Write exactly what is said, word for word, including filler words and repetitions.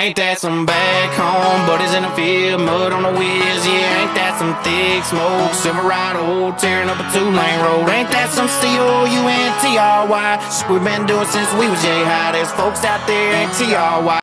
Ain't that some back home? Buddies in the field, mud on the wheels, yeah. Ain't that some thick smoke? Silverado tearing up a two-lane road. Ain't that some C O U N T R Y? We've been doing since we was J-High. There's folks out there in T R Y.